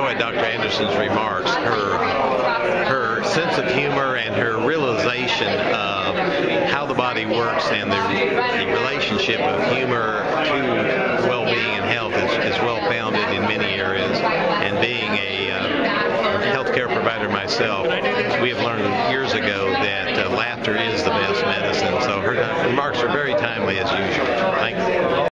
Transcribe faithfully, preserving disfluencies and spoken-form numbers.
enjoyed Doctor Anderson's remarks. Her her sense of humor and her realization of how the body works and the, the relationship of humor to well-being and health is, is well-founded in many areas. And being a uh, healthcare provider myself, we have learned years ago that uh, laughter is the best medicine. So her remarks are very timely as usual. Thank you.